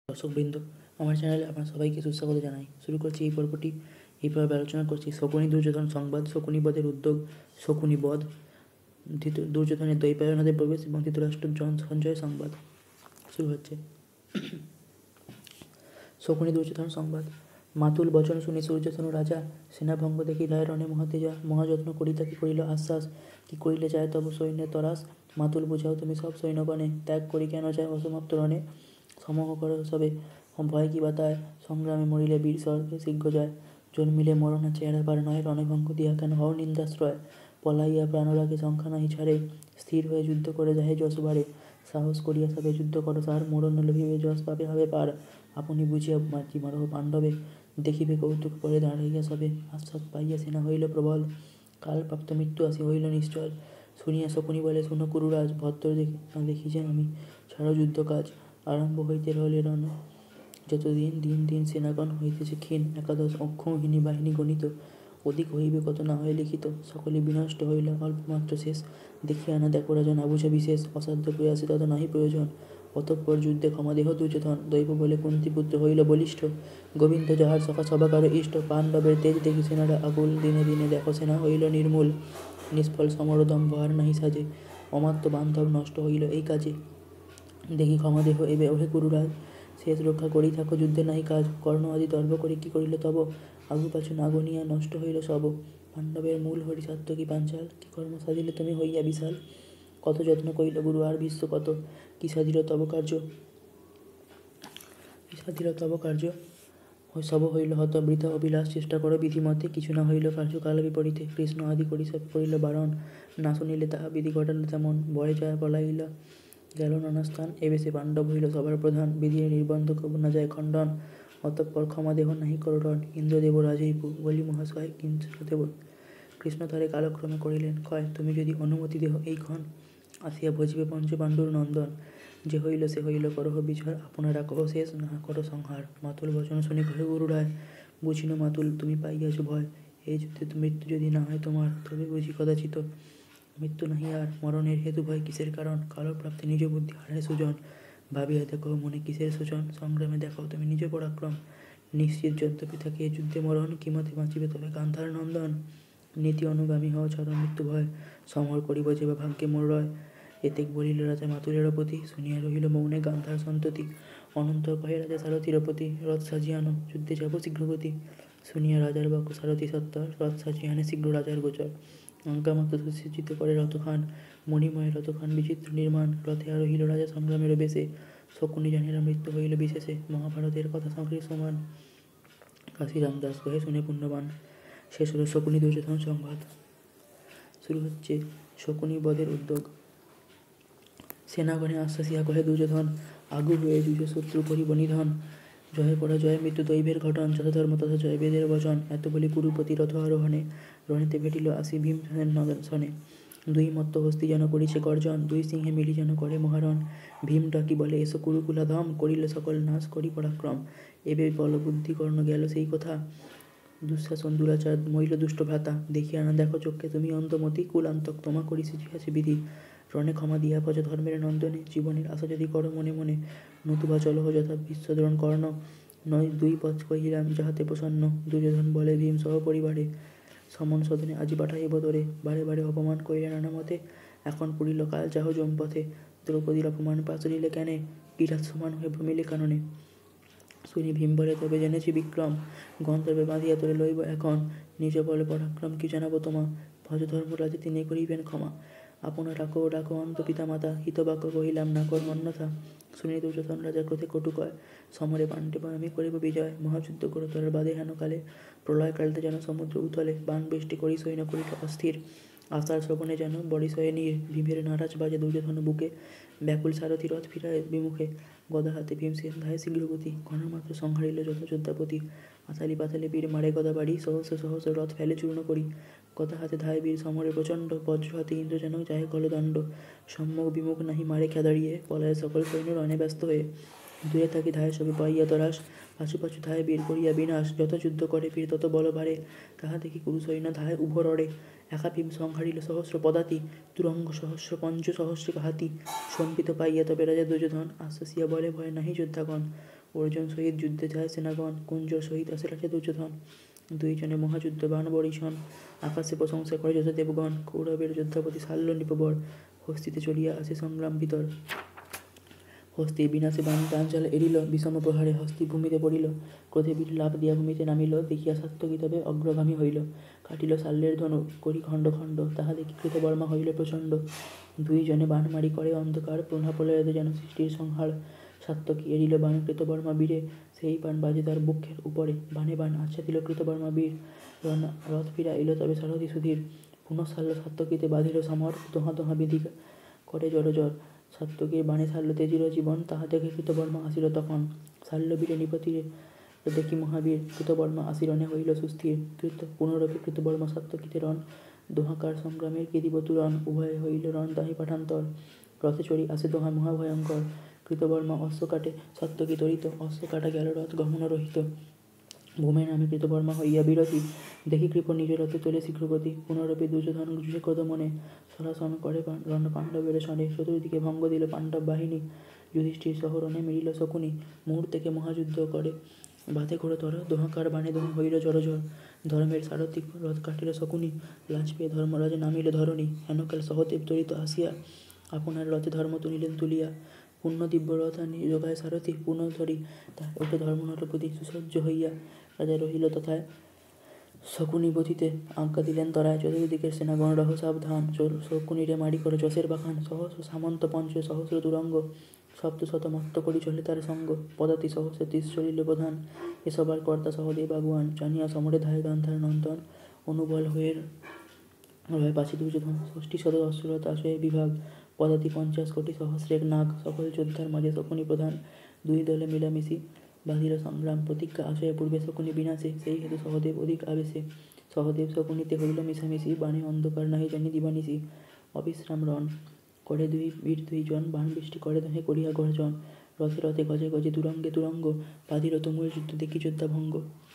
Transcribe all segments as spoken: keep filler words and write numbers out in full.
দর্শকবৃন্দ, আমার চ্যানেলে আপনার সবাইকে সুস্বাগত জানাই। শুরু করছি এই পর্বটি। এই পর্বে আলোচনা করছি শকুনি দুর্যোধন সংবাদ, শকুনি বধের উদ্যোগ, শকুনি বধ, দুর্যোধনের দ্বৈপায়ন নদে প্রবেশ এবং ধৃতরাষ্ট্র সঞ্জয় সংবাদ। শুরু হচ্ছে শকুনি দুর্যোধন সংবাদ। মাতুল বচন শুনি সূর্যধনু রাজা, সেনাভঙ্গ দেখি দায় রণে মহাতেজা। মহাযত্ন করি তাকে করিল আশ্বাস, কি করিলে যায় তব সৈন্যের তরাস। মাতুল বুঝাও তুমি সব সৈন্যগণে, ত্যাগ করি কেন যায় অসমাপ্ত রণে। সমহ কর সবে ভয় কি বাতায়, সংগ্রামে মরিলে বীর স্বর্গে শীঘ্র যায়। জন্মিলে মরণা চেহারা পার নয়, রণভঙ্গ দিয়া কেন হও নিন্দাশ্রয়। পলাইয়া প্রাণরাগে সংখ্যা নাহি ছাড়ে, স্থির হয়ে যুদ্ধ করে যাহে যশ বাড়ে। সাহস করিয়া সবে যুদ্ধ করো সার, মরণ লোভিবে যশ পাবে হবে পার। আপনি বুঝিয়া মাতি মারহ পাণ্ডবে, দেখিবে কৌতুক পরে দাঁড়াইয়া সবে। আশ্বাস পাইয়া সেনা হইল প্রবল, কালপ্রাপ্ত মৃত্যু আসি হইল নিশ্চল। শুনিয়া শকুনি বলে শুনো কুরুরাজ, ভদ্র দেখি দেখি যে আমি ছাড়ো যুদ্ধ কাজ। আরম্ভ হইতে রহলে রণ যতদিন, দিন দিন সেনাগণ হইতেছে ক্ষীণ। একাদশ অক্ষৌহিনী বাহিনী গণিত, অধিক হইবে কত না হয় লিখিত। সকলে বিনষ্ট হইল অল্পমাত্র শেষ, দেখিয়া না দেখো রাজা না বুঝে বিশেষ। অসাধ্য প্রয়াসে তত নাহি প্রয়োজন, অতঃপর যুদ্ধে ক্ষমাদেহ দুর্যোধন। দৈব বলে কুন্তিপুত্র হইল বলিষ্ঠ, গোবিন্দ যাহার সখা সবাকার ইষ্ট। পাণ্ডবের তেজ দেখি সেনারা আকুল, দিনে দিনে দেখো সেনা হইল নির্মূল। নিষ্ফল সমরদম্ভ আর নাহি সাজে, অমাত্য বান্ধব নষ্ট হইল এই কাজে। দেখি ক্ষমাদেহ এবে ওহে কুরুরাজ, শেষ রক্ষা করি থাকো যুদ্ধে নাহি কাজ। কর্ণ আদি দর্ভ করে কি করিল তব, আগু পাছু না গনিয়া নষ্ট হইল সব। পাণ্ডবের মূল হরি সাত্তকী পাঞ্চাল, কি কর্ম সাধিলে তুমি হইয়া বিশাল। কত যত্ন করিল গুরু আর বিশ্ব কত, কি সাধিল তব কার্য কি সাধিল তব কার্য। সব হইল হত বৃথা অবিলাস, চেষ্টা করো বিধিমতে, কিছু না হইল কার্য কাল বিপরীতে। কৃষ্ণ আদি করি সব করিল বারণ, না শুনিলে তাহা বিধি ঘটাল তেমন। ভয়ে যায় পলাইলা গেল নানা স্থান, এবে সে পাণ্ডব হইল সবার প্রধান। বিধির নির্বন্ধ কবু না যায় খণ্ডন, অতঃপর ক্ষমা দেহ নাহি করণ। ইন্দ্রদেব রাজৈপু বলি মহাশয় কৃষ্ণদেব, কৃষ্ণ তারে কালক্রমে করিলেন ক্ষয়। তুমি যদি অনুমতি দেহ এই ক্ষণ, আসিয়া ভজিবে পঞ্চ পাণ্ডুর নন্দন। যে হইল সে হইল করহ বিজয়, আপনারা কহ শেষ না করো সংহার। মাতুল বচন শুনি কহে গুরুরায়, বুঝিন মাতুল তুমি পাইয়াছ ভয়। এই যুদ্ধে মৃত্যু যদি না হয় তোমার, তবে বুঝি কদাচিৎ মৃত্যু নাহি আর। মরণের হেতু ভয় কিসের কারণ, কালপ্রাপ্তি নিজ বুদ্ধি হারায় সুজন। ভাবিয়া দেখো মনে কিসের শোচন, সংগ্রামে দেখাও তুমি নিজ পরাক্রম। নিশ্চিত যদ্যপি থাকে এ যুদ্ধে মরণ, কিমতে বাঁচিবে তবে গান্ধার নন্দন। নীতি অনুগামী হও ছাড়ো মৃত্যু ভয়, সমর করিব যে বা ভাগ্যে মোর রয়। এতেক বলিল রাজা মাতুলের প্রতি, শুনিয়া রহিল মৌনে গান্ধার সন্ততি। অনন্তর কহে রাজা সারথির প্রতি, রথ সাজিয়ে আনো যুদ্ধে যাব শীঘ্রগতি। শুনিয়া রাজার বাক্য সারথি সত্তর, রথ সাজিয়ে আনে শীঘ্র রাজার গোচর। অঙ্কামাত্র সুসজ্জিত করে রথখান, মণিময় রথখান বিচিত্র নির্মাণ। রথে আরোহিল রাজা সংগ্রামের বেশে, শকুনি জানিলা মৃত্যু হইল বিশেষে। মহাভারতের কথা সংখ্যে সমান, কাশীরাম দাস কহে শুনে পুণ্যবান। শেষ হল শকুনি দুর্যোধন সংবাদ। শুরু হচ্ছে শকুনি বধের উদ্যোগ। সেনাগণে আশ্বাসিয়া কহে দুর্যোধন, আগু হয়ে যুজে শত্রু করিব নিধন। জয় পরাজয় মৃত্যু দৈবের ঘটন, যথাধর্ম তথা জয় বেদের বচন। এত বলি কুরুপতি রথ আরোহণে, রণেতে ভেটিল আসি ভীম সনে। দুই মত্ত হস্তি যেন করিছে গর্জন, দুই সিংহে মিলি যেন করে মহারণ। ভীম ডাকি বলে এসো কুরুকুলাধম, করিল সকল নাশ করি পরাক্রম। এবে বল বুদ্ধি কর্ণ গেল সেই কথা, দুঃশাসন দুরাচার মইল দুষ্ট ভ্রাতা। দেখিয়া না দেখো চক্ষে তুমি অন্ধমতি, কুলান্তক তোমা করি সিজিয়াছে বিধি। রণে ক্ষমা দিয়া ভজ ধর্মের নন্দনে, জীবনের আশা যদি করো মনে মনে। নতুবা চলহ যথা বিশ্বদ্রোণ কর্ণ, নয় দুই পথ কহিলাম যাহাতে প্রসন্ন। দুর্যোধন বলে ভীম সহ পরিবারে, সমন সদনে আজি পাঠাইব তোরে। বারে বারে অপমান করিলে নানা মতে, এখন পুরিল কাল যাহ জমপথে। দ্রৌপদীর অপমান পাশ নিলে কেনে, কিরাত সমান হয়ে ভ্রমিলে কাননে। শুনি ভীম বলে তবে জেনেছি বিক্রম, গন্তব্যে বাঁধিয়া তোরে লইব এখন। নিজ বলে পরাক্রম কি জানাবো তোমা, ভজ ধর্মরাজে তিনি করিবেন ক্ষমা। আপনা ডাকো ডাকো অন্ত পিতা মাতা, হিতবাক্য কহিলাম না কর অন্যথা। শুনি দুর্যোধন রাজা ক্রোধে কটু কয়, সমরে পাণ্ডব আমি করিব বিজয়। মহাযুদ্ধ করো তোর বাদে হেন কালে, প্রলয় কালিতে যেন সমুদ্র উতলে। বাণ বৃষ্টি করি সৈন্য করিল অস্থির, আশার শ্রবণে যেন বরিশয়ে নীর। ভীমের নারাজ বাজে দুর্যোধন বুকে, ব্যাকুল সারথি রথ ফিরায় বিমুখে। গদা হাতে ভীমসেন ধায় শীঘ্রগতি, ঘনমাত্র সংহারিল যত যোদ্ধাপতি। আতালি পাতালে বীর মারে গদা বাড়ি, সহস্র সহস্র রথ ফেলে চূর্ণ করি। গদা হাতে ধায় বীর সমরে প্রচণ্ড, বজ্র হাতে ইন্দ্র যেন যায় কলদণ্ড। সম্মুখ বিমুখ নাহি মারে খেয়া দাঁড়িয়ে, পলায় সকল সৈন্য রণে ব্যস্ত হয়ে। দূরে থাকি ধায় সবে পাইয়া তরাস, পাছু পাছু ধায় বীর করিয়া বিনাশ। যত যুদ্ধ করে বীর তত বল বাড়ে, তাহা দেখি কুরু সৈন্য ধায় উভ রড়ে। একা ভীম সংহারিল সহস্র পদাতি, তুরঙ্গ সহস্র পঞ্চ সহস্রিক হাতি। সম্পিত পাইয়া তবে রাজা দুর্যোধন, আশ্বাসিয়া বলে ভয় নাহি যোদ্ধাগণ। অর্জুন সহিত যুদ্ধে যায় সেনাগণ, কুঞ্জর সহিত আসে রাজা দুর্যোধন। দুইজনে মহাযুদ্ধ বাণ বরিশন, আকাশে প্রশংসা করে যশোদেবগণ। কৌরবের যোদ্ধাপতি শাল্য নৃপবর, হস্তিতে চলিয়া আসে সংগ্রাম ভিতর। হস্তি বিনাশে বাণ প্রাঞ্জল এড়িল, বিষম প্রহারে হস্তি ভূমিতে পড়িল। ক্রোধে বীর লাফ দিয়া ভূমিতে নামিল, দেখিয়া সাত্যকী তবে অগ্রগামী হইল। কাটিল শাল্যের ধনু করি খণ্ড খণ্ড, তাহা দেখি কৃতবর্মা হইল প্রচণ্ড। দুইজনে বাণ মারি করে অন্ধকার, প্রভাপ্রলয়ে যেন সৃষ্টির সংহার। সাত্যকী এড়িল বাণ কৃতবর্মা বীরে, সেই বাণ বাজে তার বক্ষের উপরে। বাণে বাণ আচ্ছাদিল কৃতবর্মা বীর, রথ ফিরা এলো তবে সারথি সুধীর। পুনঃ শাল্য সাত্যকীতে বাঁধিল সমর, দোহা দোহা বিধি করে জড়জড়। সাত্যকীর বাণে শাল্য তেজিল জীবন, তাহা দেখে কৃতবর্মা আসিল তখন। শাল্য বীরে নিপতিরে দেখি মহাবীর, কৃতবর্মা আসিরণে হইল সুস্থির। কৃত পুনরপি কৃতবর্মা সাত্যকীতে রণ, দোহাকার সংগ্রামের কে দিব তুরণ। উভয়ে হইল রণ তাহি পাঠান্তর, রথে চড়ি আসে দোহা মহাভয়ঙ্কর। কৃতবর্মা অশ্ব কাটে সাত্যকী তরিত, অশ্ব কাটা গেল রথ গমন রহিত। ভূমে নামে কৃতবর্মা হইয়া বিরতি, দেখি কৃপ নিজ রথে তোলে শীঘ্রগতি। পুনরপি দুর্যোধন যুষে ক্রোধ মনে, সরাসন করে রণ পাণ্ডবের সনে। চতুর্দিকে ভঙ্গ দিল পাণ্ডব বাহিনী, যুধিষ্ঠির শহরণে মিলিল শকুনি। মুহূর্তেকে মহাযুদ্ধ করে বাঁধে ঘোরতর, দোহাকার বাণে দোহা হইল জড়জড়। ধর্মের সারথি রথ কাটিল শকুনি, লাজ পেয়ে ধর্মরাজে নামিল ধরণী। হেনকাল সহদেব তরিত আসিয়া, আপনার রথে ধর্ম তুলিলেন তুলিয়া। পূর্ণ দিব্য রথ আনি যোগায় সারথি, পুনঃ ধরি তার ওঠে ধর্মনটপতি সুসজ্জ হইয়া। রাজা রহিল তথায় শকুনি বধিতে, আজ্ঞা দিলেন তরায়। চতুর্দিকের সেনাগণ রহ সাবধান, শকুনিরে মারি করে যশের বাখান। সহস্র সামন্ত পঞ্চ সহস্র তুরঙ্গ, সপ্ত শত মত্ত করি চলে তার সঙ্গ। পদাতি সহস্র ত্রিশ চলিল প্রধান, এসবার কর্তা সহদেব আগুয়ান। জানিয়া সমরে ধায় গান্ধার নন্দন, অনুবল হয়ে রয় পাশে দুর্যোধন। ষষ্ঠী শত অশ্রুরথ আসয়ে বিভাগ, পদাতি পঞ্চাশ কোটি সহস্রের নাগ। সকল যোদ্ধার মাঝে শকুনি প্রধান, দুই দলে মিলামিশি বাঁধিল সংগ্রাম। প্রতিজ্ঞা আসয়ে পূর্বে শকুনি বিনাশে, সেই হেতু সহদেব অধিক আবেশে। সহদেব শকুনিতে হইল মিশামিশি, বাণে অন্ধকার নাহি জানি দিবানিশি। অবিশ্রাম রণ করে দুই বীর দুইজন, বাণ বৃষ্টি করে দহে করিয়া গর্জন। রথে রথে গজে গজে তুরঙ্গে তুরঙ্গ, বাঁধিল তুমুল যুদ্ধ দেখি যোদ্ধা ভঙ্গ।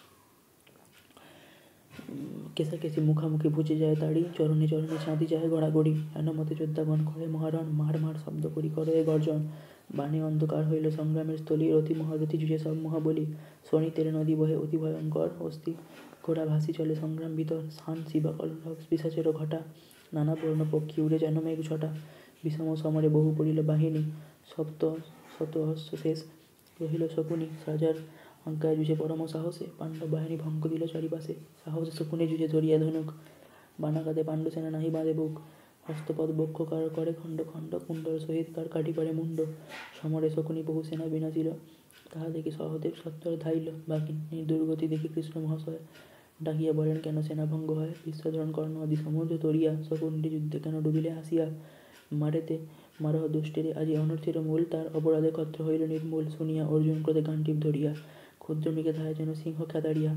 কেশাকেশি মুখামুখি বুঝে যায় তাড়ি, চরণে চরণে চাঁদি যায় গড়াগড়ি। হেনমতে যোদ্ধাগণ করে মহারণ, মার মার শব্দ করি করে গর্জন। বাণে অন্ধকার হইল সংগ্রামের স্থলী, রথি মহারথী জুঝে সব মহাবলী। শোণিতের নদী বহে অতি ভয়ঙ্কর, হস্তি ঘোড়া ভাসি চলে সংগ্রাম ভিতর। শান শিবা কল্লভ পিশাচের ঘটা, নানা বর্ণ পক্ষী উড়ে যেন মেঘ ছটা। বিষম সমরে বহু পড়িল বাহিনী, সপ্ত শত অশ্ব শেষ রহিল শকুনি। রাজার আজ্ঞায় যুঝে পরম সাহসে, পাণ্ডব বাহিনী ভঙ্গ দিল চারিপাশে। সাহসে শকুনি যুঝে ধরিয়া ধনুক, বানাঘাতে পাণ্ডু সেনা নাহি বাঁধে বুক। হস্তপদ বক্ষ কার করে খণ্ড খণ্ড, কুণ্ডল সহিত কার কাটি পারে মুণ্ড। সমরে শকুনি বহু সেনা বিনাশিল, তাহা দেখি সহদেব সত্তর ধাইল। বাহিনীর দুর্গতি দেখি কৃষ্ণ মহাশয়, ডাকিয়া বলেন কেন সেনা ভঙ্গ হয়। বিশ্বধরণ কর্ণ আদি সমুদ্র তরিয়া, শকুনিটি যুদ্ধে কেন ডুবিলে আসিয়া। মারেতে মারহ দুষ্টেরে আজি অনর্থের মূল, তার অপরাধে ক্ষত্র হইল নির্মূল। শুনিয়া অর্জুন ক্রোধে গান্ডীব ধরিয়া, ক্ষুদ্র মৃগে ধায় যেন সিংহ খেতাড়িয়া।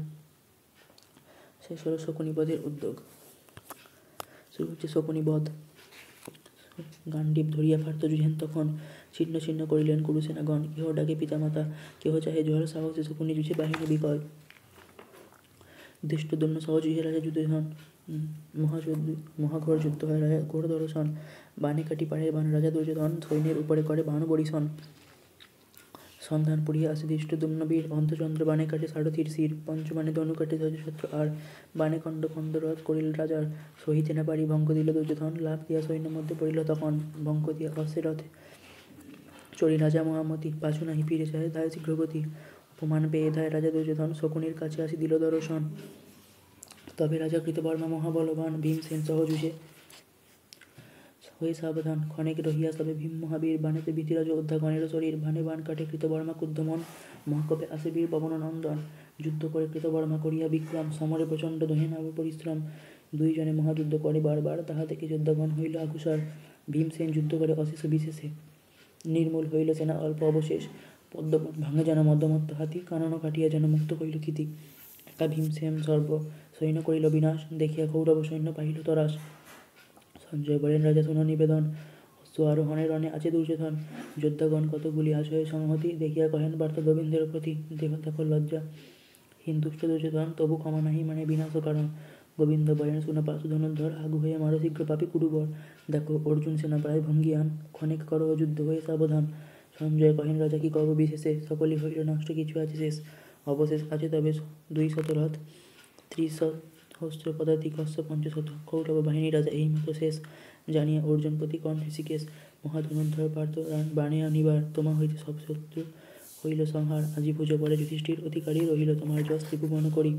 শেষ হল শকুনি বধের উদ্যোগ। শুরু হচ্ছে শকুনি বধ। গান্ডীব ধরিয়া পার্থ যুঝেন তখন, ছিন্ন ছিন্ন করিলেন কুরুসেনাগণ। কেহ ডাকে পিতামাতা, কেহ চাহে জল, সাহসে শকুনি যুঝে বাহিনী বিকল। ধৃষ্টদ্যুম্ন সহ যুঝে রাজা যুধিষ্ঠির, মহাযুদ্ধ মহাঘোর যুদ্ধ হয় রাজা ঘোর দর্শন। বাণে কাটি পারে বাণ রাজা দুর্যোধন, সৈন্যের উপরে করে বাণ বরিশন। সন্ধান পুড়িয়া আসে ধৃষ্টদ্যুম্ন বীর, অন্ধচন্দ্র বাণে কাটে সারথির শির। পঞ্চবাণে ধনু কাটে ধ্বজছত্র আর, বাণে খণ্ড খণ্ড রথ করিল রাজার। সহিতে না পারি ভঙ্গ দিল দুর্যোধন, লাফ দিয়া সৈন্যের মধ্যে পড়িল তখন। ভঙ্গ দিয়া অশ্বে রথে চড়ি রাজা মহামতি, পাছু নাহি ফিরে যায় ধায় শীঘ্রগতি। অপমান পেয়ে ধায় রাজা দুর্যোধন, শকুনির কাছে আসি দিল দর্শন। তবে রাজা কৃতবর্মা মহাবলবান, ভীমসেন সহ যুঝে হয়ে সাবধান। ক্ষণেক রহিয়া সবে ভীম মহাবীর, বাণেতে ভীতিরাজ যোদ্ধাগণের শরীর। বাণে বাণ কাটে কৃতবর্মা ক্রুদ্ধমন, মহাকোপে আসে বীর পবন নন্দন। যুদ্ধ করে কৃতবর্মা করিয়া বিক্রম, সমরে প্রচণ্ড দহে নাম পরিশ্রম। দুইজনে মহাযুদ্ধ করে বারবার, তাহা দেখে যোদ্ধাগণ হইল আকুশার। ভীমসেন যুদ্ধ করে অশেষ বিশেষে, নির্মূল হইল সেনা অল্প অবশেষ। পদ্মবন ভাঙে যেন মদ্যমত্ত হাতি, কানন কাটিয়া যেন মুক্ত হইল ক্ষিতি। একা ভীমসেন সর্ব সৈন্য করিল বিনাশ, দেখিয়া কৌরব সৈন্য পাইল তরাস। সঞ্জয় বলেন রাজা শুনো নিবেদন, অশ্ব আরোহণে রণে আছে দুর্যোধন। যোদ্ধাগণ কতগুলি আসয়ে সংহতি, দেখিয়া কহেন বার্তা গোবিন্দের প্রতি। দেহ দেখো লজ্জা হীন দুষ্ট দুর্যোধন, তবু ক্ষমা নাহি মানে বিনাশ কারণ। গোবিন্দ বলেন শুনো পাশু ধনুর্ধর, আগু হয়ে মারো শীঘ্র পাপী কুরুবর। দেখো অর্জুন সেনা প্রায় ভঙ্গিয়ান, ক্ষণেক করো যুদ্ধ হয়ে সাবধান। সঞ্জয় কহেন, রাজা কি কব বিশেষে? সকলই হইল নষ্ট, কিছু আছে শেষ? অবশেষ আছে তবে দুই শত রথ, ত্রিশ সহস্র পদাতিক, অশ্ব পঞ্চশত। কৌরব বাহিনী রাজা এই মতো শেষ, জানিয়া অর্জুন প্রতি কর্ণ ঋষিকেশ। মহাধনুর্ধর পার্থ বাণে আনিবার, তোমা হইতে সব শত্রু হইল সংহার। আজি পুজো বলে যুধিষ্ঠির অধিকারী, রহিল তোমার যশ ত্রিভুবন করি।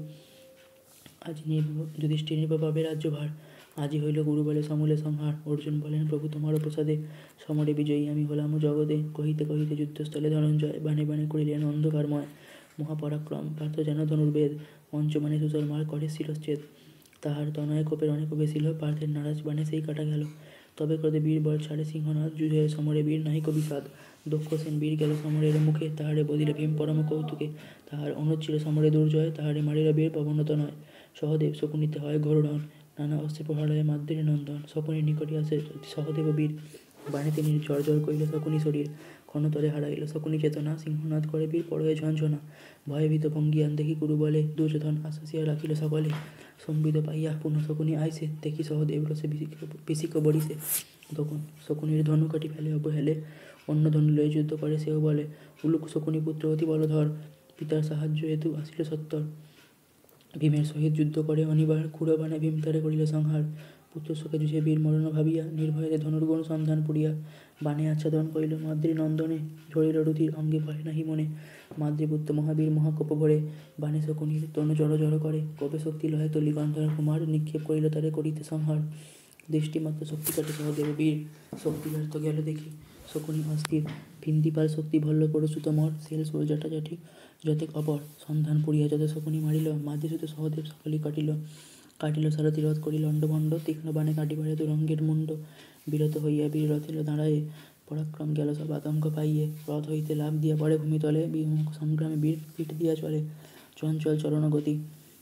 আজি যুধিষ্ঠির নির্ভ পাবে রাজ্যভার, আজি হইল গুরু বলে সমূলে সংহার। অর্জুন বলেন, প্রভু তোমারও প্রসাদে সমরে বিজয়ী আমি হলাম জগদে। কহিতে কহিতে যুদ্ধস্থলে ধনঞ্জয়, বাণে বাণে করিলেন অন্ধকারময়। মহাপরাক্রম পার্থ যেন ধনুর্বেদ, পঞ্চবাণে সুশর্মার করে শিরশ্ছেদ। তাহার তনয় কোপের অনেক বেশিল, পার্থের নারাজ বাণে সেই কাটা গেল। তবে ক্রোধে বীর বল ছাড়ে সিংহনাথ, যুদ্ধে সমরে বীর নাহিক বিষাদ। দক্ষ সেন বীর গেল সমরের মুখে, তাহারে বদিল ভীম পরম কৌতুকে। তাহার অনুজ ছিল সমরে দুর্জয়, তাহারে মারিল বীর পবনত নয়। সহদেব শকুনিতে হয় ঘোরডন, নানা অস্ত্রে প্রহারয়ে মাদ্রির নন্দন। শকুনির নিকটে আসে সহদেব বীর, বাণে তিনি ঝরঝর করিল শকুনি শরীর। ক্ষণতলে হারাইল শকুনি চেতনা, সিংহনাদ করে বীর পড়য়ে ঝঞ্ঝনা। ভয়ভীত ভঙ্গিয়ান দেখি কুরু বলে, দুর্যোধন আশ্বাসিয়া রাখিল সকলে। সম্বিত পাইয়া পুনঃ শকুনি আইসে, দেখি সহদেব রসে পিসিক বড়িছে। তখন শকুনির ধনু কাটি ফেলে অবহেলে, অন্য ধনু লয়ে যুদ্ধ করে সেও বলে। উলুক শকুনি পুত্র অতি বলধর, পিতার সাহায্য হেতু আসিল সত্তর। ভীমের সহিত যুদ্ধ করে অনিবার, ক্ষুর বাণে ভীম তারে করিল সংহার। পুত্র শোকে যুঝে বীর মরণ ভাবিয়া, নির্ভয়ে ধনুর্গুণ সন্ধান পুরিয়া। বাণে আচ্ছাদন করিল মাদ্রি নন্দনে, ঝরিল রুধির অঙ্গে ভয় নাহি মনে। মাদ্রিপুত্র মহাবীর মহাকোপ ভরে, বাণে শকুনির তনু জড় জড় করে। কোপে শক্তি লহে তলি গন্ধর কুমার, নিক্ষেপ করিল তারে করিতে সংহার। দৃষ্টিমাত্র শক্তি কাটে সহদেব বীর, শক্তি ব্যর্থ গেল দেখি শকুনি অস্থির। ভিন্দিপাল শক্তি ভল্ল পরশু তোমর, সেল সোল জাটাজাটি যতেক অপর। সন্ধান পুরিয়া যত শকুনি মারিল, মাদ্রিসুত সহদেব সকলই কাটিল। কাটিল সারথি রথ করি লণ্ডভণ্ড, তীক্ষ্ণ বাণে কাটিবারে তুরঙ্গের মুণ্ড। বিরত হইয়া বীর রথিল দাঁড়ায়ে, পরাক্রম গেল সব আতঙ্ক পাইয়ে। রথ হইতে লাফ দিয়া পড়ে ভূমিতলে, বিমুখ সংগ্রামে বীর পিঠ দিয়া চলে। চঞ্চল চরণ গতি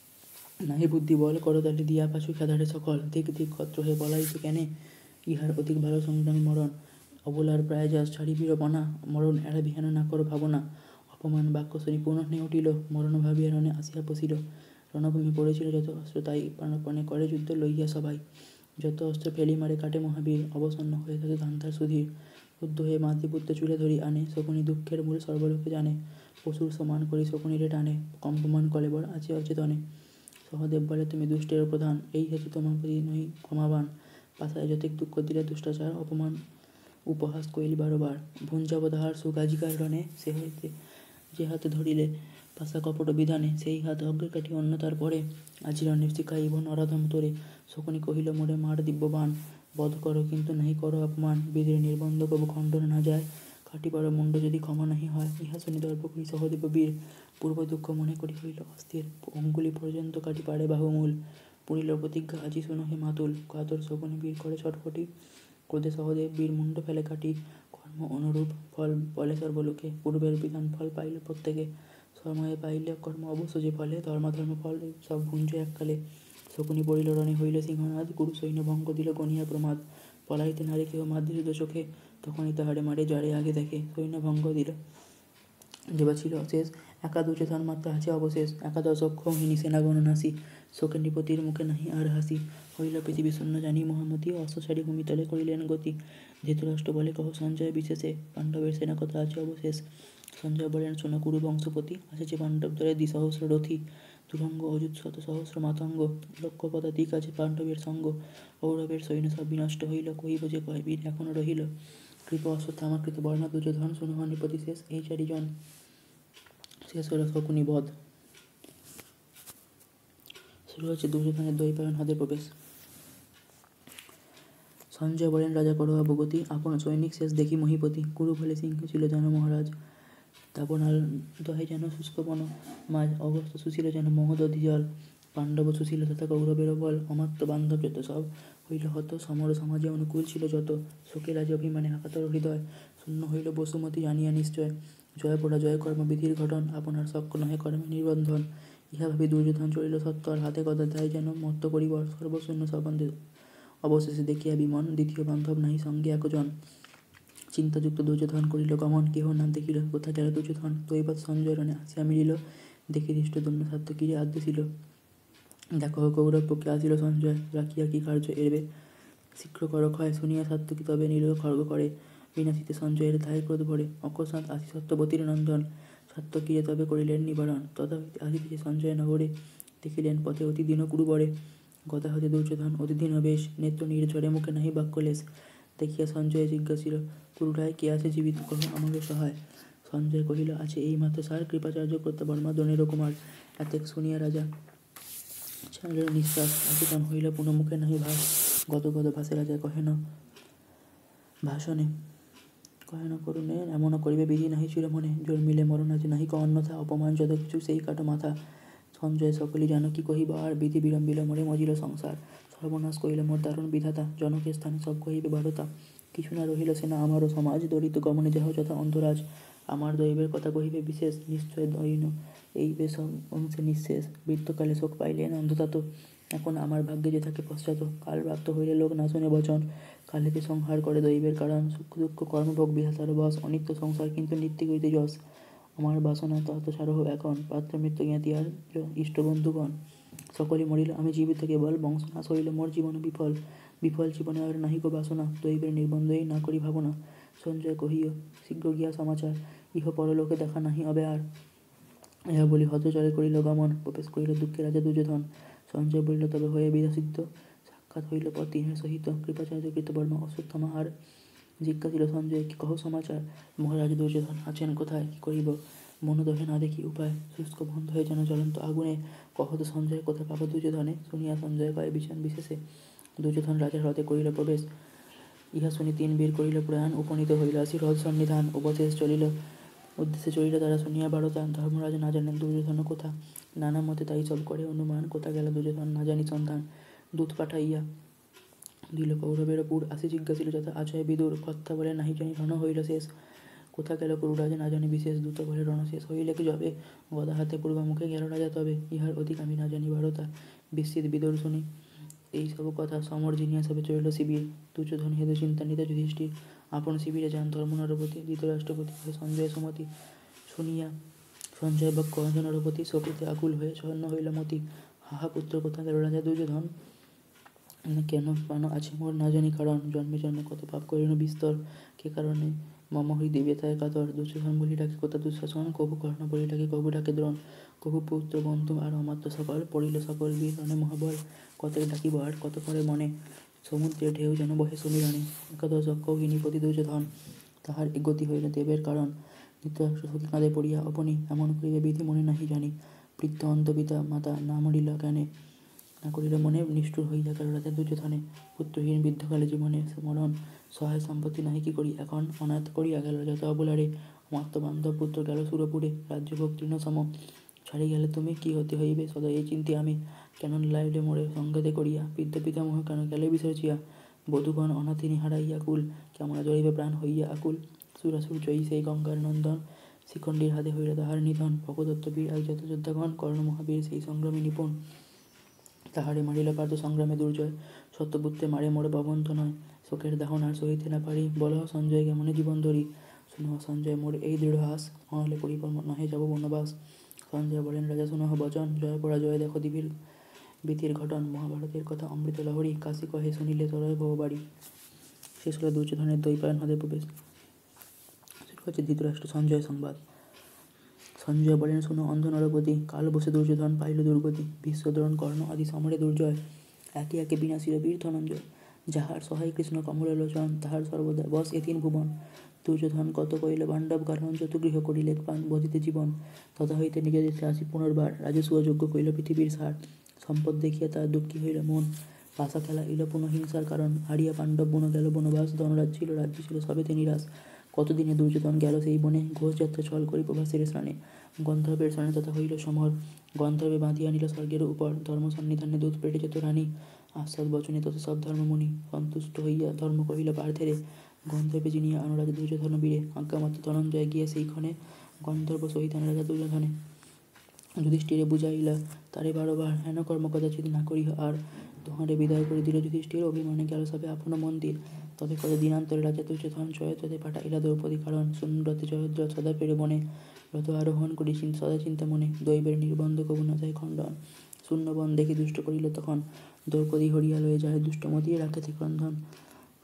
নাহি বুদ্ধি বল, করতালি দিয়া পাছু খেদারে সকল। দিক দিক কত্র হয়ে পলাইছে কেনে, ইহার অধিক ভালো সংগ্রামী মরণ। অবলার প্রায় যাস ছাড়ি বীরপনা, মরণ এড়াবি হেন না কর ভাবনা। অপমান বাক্য শুনি পুনঃ নে উঠিল, মরণ ভাবিয়া রণে আসিয়া পশিল। রণভূমি পড়েছিল যত অস্ত্র, তাই প্রাণপণে করে যুদ্ধ লইয়া সবাই। যত অস্ত্র ফেলি মারে কাটে মহাবীর, অবসন্ন হয়ে থাকে ধান্তার সুধীর। ক্রুদ্ধ হয়ে মাতৃপুত্র চুলে ধরি আনে, শকুনি দুঃখের মূল সর্বলোকে জানে। পশুর সমান করি শকুনিরে টানে, কম্পমান কলেবর আছে অচেতনে। সহদেব বলে, তুমি দুষ্টের প্রধান, এই হেতু তোমার প্রতি নহি ক্ষমাবান। পাশায় যতেক দুঃখ দিলে দুষ্টাচার, অপমান উপহাস কইলি বারবার। ভুঞ্জাব তাহার সুখ আজিকার রণে, সে হইতে যে হাতে ধরিলে পাশা কপট বিধানে। সেই হাত অগ্রে কাটি অন্য তার পরে, আজি রণে শিখাইব নরাধম তোরে। শকুনি কহিল, মোরে মার দিব্যবান, বধ করো কিন্তু নাহি করো অপমান। বীরের নির্বন্ধ কবু খণ্ডন না যায়, কাটিবার মুণ্ড যদি ক্ষমা নাহি হয়। ইহা শুনি দর্প করি সহদেব বীর, পূর্ব দুঃখ মনে করি হইল অস্থির। অঙ্গুলি পর্যন্ত কাটি পারে বাহুমূল, পুরিল প্রতিজ্ঞা আজি শুনো হে মাতুল। কাতর শকুনি বীর করে ছটফটি, ক্রোধে সহদেব বীর মুণ্ড ফেলে কাটি। কর্ম অনুরূপ ফল বলে সর্বলোকে, পূর্বের বিধান ফল পাইল প্রত্যেকে। সময়ে পাইলে কর্ম অবশ্য যে ফলে, ধর্মাধর্ম ফল সব ভুঞ্জ এককালে। শকুনি পড়িল রণে হইল সিংহনাদ, কুরু সৈন্য ভঙ্গ দিল গনিয়া প্রমাদ। পলাইতে নারে কেহ মাদ্রিসুত চোখে, তখনই তাহারে মারে যারে আগে দেখে। সৈন্য ভঙ্গ দিল যেবা ছিল অশেষ, একা দুর্যোধন মাত্র আছে অবশেষ। একাদশ অক্ষৌহিনী সেনাগণ নাসি, শোকে নৃপতির মুখে নাহি আর হাসি। হইল পৃথিবী শূন্য জানি মহামতি, অস্ত্র ছাড়ি ভূমিতলে করিলেন গতি। ধৃতরাষ্ট্র বলে, কহ সঞ্জয় বিশেষে, পাণ্ডবের সেনা কত আছে অবশেষ। সঞ্জয় বলেন, শোনো কুরু বংশপতি, আসেছে পাণ্ডব দলে দ্বিসহস্র রথী। তুরঙ্গ অযুত শত সহস্র মাতঙ্গ, লক্ষ পদাতিক আছে পাণ্ডবের সঙ্গ। কৌরবের সৈন্য সব বিনষ্ট হইল, কহিব যে কয় বীর এখনো রহিল। কৃপ অশ্বত্থামাকৃত বর্ণা দুর্যোধন, শুনো নৃপতি শেষ এই চারিজন। শেষ হল শকুনি বধ। শুরু হচ্ছে দুর্যোধনের দ্বৈপায়ন হ্রদে প্রবেশ। সঞ্জয় বলেন, রাজা করো অবগতি, আপন সৈনিক শেষ দেখি মহিপতি। কুরু বলে সিংহ ছিল যেন মহারাজ, দাবনাল দহে যেন শুষ্ক বন মাঝ। অগস্ত সুশীল যেন মহোদধি জল, পাণ্ডব সুশীল তথা কৌরবের বল। অমাত্য বান্ধব যত সব হইল হত, সমর সমাজে অনুকূল ছিল যত। শোকে রাজে অভিমানে হাকাতর হৃদয়, শূন্য হইল বসুমতি জানিয়া নিশ্চয়। জয় পরাজয় কর্ম বিধির ঘটন, আপনার শক্য নহে কর্মে নির্বন্ধন। ইহা ভাবি দুর্যোধন চলিল সত্তর, হাতে গদা দেয় যেন মত্ত করিবর। সর্বশূন্য সবন্ধে অবশেষে দেখিয়া বিমন, দ্বিতীয় বান্ধব নাহি সঙ্গে একজন। চিন্তাযুক্ত দুর্যোধন করিল গমন, কেহ না দেখিল কোথা গেল দুর্যোধন। দৈবাৎ সঞ্জয় রণে আসিয়া মিলিল, দেখি ধৃষ্টদ্যুম্ন সাত্যকীরে আদেশিল। দেখো কৌরব পক্ষে আসিল সঞ্জয়, রাখিয়া কি কার্য এবে। শীঘ্র কর ক্ষয়, শুনিয়া সাত্যকী তবে নিল খর্গ করে। বিনাশিতে সঞ্জয়ের ধায় ক্রোধ ভরে। অকস্মাৎ আসি সত্যবতীর নন্দন, সাত্যকীরে তবে করিলেন নিবারণ। তথা হইতে আসিতেছে সঞ্জয় নগরে, দেখিলেন পথে অতি দীন কুরুবরে। গদা হতে দুর্যোধন অতি দীন বেশ, নেত্র নির্ঝরে মুখে নাহি বাক্যলেশ। দেখিয়া সঞ্জয় জিজ্ঞাসিল, কুরুরায় কে আছে জীবিত, কহ আমাকে সহায়। সঞ্জয় কহিল, আছে এই মাত্র সার কৃপাচার্য কর্তাবর্মা দ্রোণের কুমার। এতেক শুনিয়া রাজা ছাড়িল নিঃশ্বাস, অচেতন হইল পুনঃ মুখে নাহি ভাস। গদ গদ ভাসে রাজা কহেন ভাষণে, কহেন করুণে এমন করিবে বিধি নাহি চিরমনে। জন্মিলে মরণ আজ নাহি ক অন্যথা, অপমান যত কিছু সেই কাটো মাথা। সঞ্জয় সকলই জানো কি কহিব আর, বিধি বিড়ম্বিল মরে মজিল সংসার। সর্বনাশ করিল মোর দারুণ বিধাতা, জনকের স্থানে সব কহিবে বারতা। কিছু না রহিল সেনা আমারও সমাজ, দরিদ্র গমনে যাহ যথা অন্ধরাজ। আমার দৈবের কথা কহিবে বিশেষ, নিশ্চয় দৈন এই বেশ অংশে নিঃশেষ। বৃত্তকালে শোক পাইলেন অন্ধতাত, এখন আমার ভাগ্যে যে থাকে পশ্চাৎ। কাল প্রাপ্ত হইলে লোক না শুনে বচন, কালেতে সংহার করে দৈবের কারণ। সুখ দুঃখ কর্মভোগ বিধাতার বশ, অনিত্য সংসার কিন্তু নিত্য করিতে যশ। আমার বাসনা তত সারহ এখন, পাত্র মৃত্যু জ্ঞাতি আর ইষ্ট বন্ধুগণ। সকলে মরিল আমি জীবিত কেবল, বংশনাশ হইল মোর জীবন বিফল। বিফল জীবনে আর নাহিক বাসনা, দৈবের নির্বন্ধই না করি ভাবনা। সঞ্জয় কহিও শীঘ্র গিয়া সমাচার, ইহ পরলোকে দেখা নাহি অবে আর। ইহা বলি হতচরে করিল গমন, প্রবেশ করিল দুঃখে রাজা দুর্যোধন। সঞ্জয় বলিল, তবে হয়ে বিদাসিদ্ধ, সাক্ষাৎ হইল পতির সহিত। কৃপাচার্য কৃতবর্মা অশ্বত্থামা আর। জিজ্ঞাসিল সঞ্জয়, কি কহ সমাচার। মহারাজ দুর্যোধন আছেন কোথায়, কি করিব মনোদহে না দেখি উপায়। শুষ্ক বন্ধ হয়ে যেন জ্বলন্ত আগুনে, কহ তো সঞ্জয় কোথায় পাব দুর্যোধনে। শুনিয়া সঞ্জয় কয় বিছান বিশেষে, দুর্যোধন রাজার হ্রদে করিল প্রবেশ। ইহা শুনি তিন বীর করিল প্রয়াণ, উপনীত হইল আসি হ্রদ সন্নিধান। উপদেশ চলিল উদ্দেশ্যে চলিল তারা শুনিয়া বারতা। ধর্মরাজ না জানেন দুর্যোধন কোথা, নানা মতে তাই সব করে অনুমান। কোথা গেল দুর্যোধন না জানি সন্ধান, দূত পাঠাইয়া দিল কৌরবের পুর। আসি জিজ্ঞাসিল যথা আজয় বিদুর, কর্তা বলে নাহি জানি রণ হইল শেষ। কোথা গেল কুরুরাজ না জানি বিশেষ, দূত বলে রণ শেষ হইলে কি যাবে। গদা হাতে পূর্বামুখে গেল রাজা তবে, ইহার অধিক আমি না জানি বারতা। বিস্মিত বিদুর শুনি এই সব কথা, সমর জিনিয়া সবে চলিল শিবির। দুর্যোধন হেতু চিন্তান্বিত যুধিষ্ঠির, আপন শিবিরে যান ধর্মনরপতি। ধৃতরাষ্ট্রপতি সঞ্জয় সুমতি, শুনিয়া সঞ্জয় বাক্য নরপতি। শোকেতে আকুল হয়ে স্বর্ণ হইল মতি। হাহা পুত্র কোথা গেল রাজা দুর্যোধন, কেন প্রাণ আছে মোর না জানি কারণ। জন্মে জন্মে কত পাপ করিল বিস্তর, কে কারণে মম হৃদয় ব্যথায় কাতর। দুর্যোধন বলি ডাকে কথা দুঃশাসন, কভু কর্ণ বলি ডাকে কভু ডাকে দ্রোণ। কভু পুত্র বন্ধু আর অমাত্য সকল, পড়িল সকল বীর রণে মহাবল। কতক ডাকিব আর কত করে মনে, সমুদ্রের ঢেউ যেন বহে সমীরণে। একাদশ কৌহিনীপতি দুর্যোধন, তাহার গতি হইল দেবের কারণ। ধৃতরাষ্ট্র সখী কাঁধে পড়িয়া অপনি, এমন করিবে বিধি মনে নাহি জানি। বৃদ্ধ অন্ত পিতা মাতা না মরিল জ্ঞানে, না করিল মনে নিষ্ঠুর হইয়া গেল রাজা দুর্যোধনে। পুত্রহীন বৃদ্ধকালে জীবনে মরণ, সহায় সম্পত্তি নাহি কি করি এখন। অনাথ করিয়া গেল যত অবলারে, অমাত্য বান্ধব পুত্র গেল সুরপুরে। রাজ্যভোগ তৃণ সম ছাড়ি গেলে তুমি, কি হতে হইবে সদা এই চিন্তি আমি। কেন লাইলে মোরে সংঘাতে করিয়া, বৃদ্ধ পিতামহ কেন গেলে বিসর্জিয়া। বধূগণ অনাথিনী হারাইয়া কুল, কেমন জড়িবে প্রাণ হইয়া আকুল। সুরাসুর জয়ী সেই গঙ্গার নন্দন, শিখণ্ডীর হাতে হইল তাহার নিধন। ভগদত্ত বীর আর যত যোদ্ধাগণ, কর্ণ মহাবীর সেই সংগ্রামে নিপুণ। তাহারে মারিল পার্থ সংগ্রামে দুর্জয়, সত্যপুত্রে মারে মোরে পবন্ত নয়। শোকের দাহন আর সহিতে না পারি, বলহ সঞ্জয় কেমনে জীবন ধরি। শুনহ সঞ্জয় মোর এই দৃঢ় হাস, মহালে করিব নহে যাব বনবাস। সঞ্জয় বলেন, রাজা শুনহ বচন, জয় পরাজয় দেখো দিবির বীতির ঘটন। মহাভারতের কথা অমৃত লহরী, কাশী কহে শুনিলে তরয় ভব বাড়ি। শেষ হলো দুর্যোধনের দৈপায়ন হ্রদে প্রবেশ। হচ্ছে ধৃতরাষ্ট্র সঞ্জয় সংবাদ। সঞ্জয় বলেন, শুনো অন্ধ নরপতি, কাল বসে দুর্যোধন পাইল দুর্গতি। ভীষ্ম দ্রোণ কর্ণ আদি সমরে দুর্জয়, একে একে বিনাশিল বীর ধনঞ্জয়। যাহার সহায় কৃষ্ণ কমল লোচন, তাহার সর্বদা বশ এ তিন ভুবন। দুর্যোধন কত কইল পাণ্ডব কারণ, যত গৃহ করিলে প্রাণ বধিতে জীবন। তথা হইতে নিজ দেশে আসি পুনর্বার, রাজসূয় যজ্ঞ কইল পৃথিবীর সার। সম্পদ দেখিয়া তার দুঃখী হইল মন, পাশা খেলা ইল পুনঃ হিংসার কারণ। হারিয়া পাণ্ডব বন গেল বনবাস, ধনরাজ ছিল রাজ্য ছিল সবেতে নিরাশ। কতদিনে দুর্যোধন গেল সেই বনে, ঘোষযাত্রা ছল করি প্রভাসের স্নানে। গন্ধর্বের স্নানে তথা হইল সমর, গন্ধর্বে বাঁধিয়া নিল স্বর্গের উপর। ধর্ম সন্নিধানে দূত পেটে যেত রানী, আশ্বাস বচনে তত সব ধর্মমুনি। সন্তুষ্ট হইয়া ধর্ম কহিল পার্থেরে, গন্ধর্বে জিনিয়া অনুরাজ দুর্যোধন বীরে। আজ্ঞামাত্র ধনঞ্জয় গিয়ে সেই ক্ষণে, গন্ধর্ব সহিতান রাজা দুর্যোধনে। যুধিষ্ঠিরে বুঝাইলা তারে বারবার, হেন কর্ম কদাচিৎ না করিহ আর। তোমারে বিদায় করে দিল যুধিষ্ঠির, অভিমানে গেল সবে আপন মন্দির। তবে কত দিনান্তরে রাজা দুর্যোধন, জয়দ্রথে পাঠাইলা দ্রৌপদী কারণ। শূন্যরথে জয়দ্রথ সদা ফেরে বনে, রথ আরোহণ করি সদা চিন্তা মনে। দৈবের নির্বন্ধ কবু না যায় খণ্ডন, শূন্য বন দেখি দুষ্ট করিল তখন। দ্রৌপদী হরিয়া লয়ে যায় দুষ্টমতি, রাখেতে ক্রন্দন।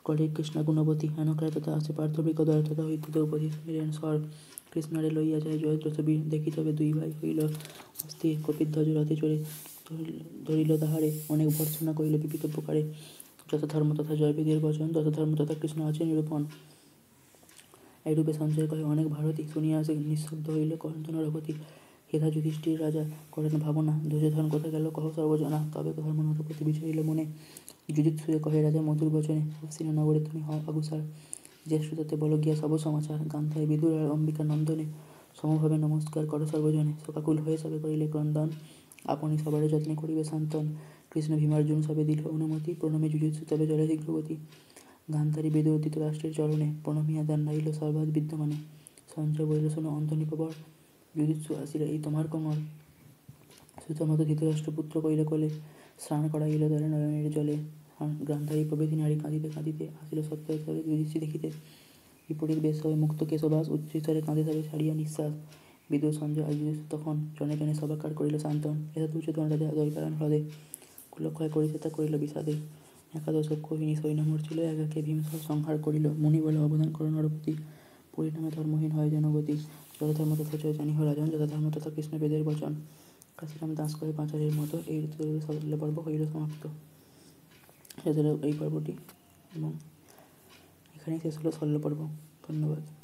কলির কৃষ্ণা গুণবতী হেনকায় তথা আছে পার্থবিকদয় তথা হইতে দ্রৌপদী সমীরেণ স্বর কৃষ্ণারে লইয়া যায় জয়দ্রথ ছবি দেখি তবে দুই ভাই হইল অস্থির কপিধ্বজ রথে চড়ে ধরিল তাহারে অনেক ভর্ৎসনা করিল বিপিত প্রকারে যত ধর্ম তথা জয়বেদের বচন যত ধর্ম তথা কৃষ্ণ আছে নিরূপণ। এইরূপে সঞ্জয় কহে অনেক ভারতী শুনিয়া আসে নিঃশব্দ হইল কন্ত নরপতি হেথা যুধিষ্ঠির রাজা করেন ভাবনা দুর্যোধন কোথা গেল কহ সর্বজনা তবে ধর্ম নরপতি বিচরিল মনে যুধিষ্ঠিরে কহে রাজা মধুর বচনে হস্তিনা নগরে তুমি হও অগ্রসর জ্যেষ্ঠ তাতে বল গিয়া সব সমাচার গান্ধারী বিদুর আর অম্বিকা নন্দনে সমভাবে নমস্কার কর সর্বজনে শোকাকুল হয়ে সবে করিলে ক্রন্দন আপনি সবার যত্নে করিবে শান্তন কৃষ্ণ ভীমার্জুন সবে দিল অনুমতি প্রণমে যুযুৎসু তবে জলে শীঘ্রগতি গান্ধারী বেদর ধৃতরাষ্ট্রের চরণে প্রণমিয়া দান নাইল সর্বাদ বিদ্যমানে সঞ্জয় বলিল শোনো অন্তনিপবর যুযুৎসু আসিলে এই তোমার কোমর সুতমত ধৃতরাষ্ট্রপুত্র কইলে কোলে স্নান করাইল তারে নয়নের জলে গান্ধারী প্রভৃতি নারী কাঁদিতে কাঁদিতে আসিল সত্যরে যুধিষ্ঠির দেখিতে বিপরীত বেশ হয়ে মুক্ত কেশবাস উচ্চস্তরে কাঁদে তবে ছাড়িয়া নিঃশ্বাস বিদুর সঞ্জয় আর যুধিষ্ঠির তখন জনে জনে সবাকার করিল শান্তন এত দুর্যোধন রাজা দৈপায়ন হ্রদে কুলক্ষয় করিতে তা করিল বিষাদে একাদশ অক্ষোহিনী সৈন্য মূর্ছিল একাকে ভীম সংহার করিল মুনি বলে অবদান করো নরপতি পরিণামে ধর্মহীন হয় জনগতি যত ধর্ম তথা জয় জানি রাজন যত ধর্ম তথা কৃষ্ণ বেদের বচন কাশিরাম দাস করে পাঁচালীর মতো এই শল্য পর্ব হইল সমাপ্ত। শেষ হলো এই পর্বটি এবং এখানেই শেষ হলো শল্য পর্ব। ধন্যবাদ।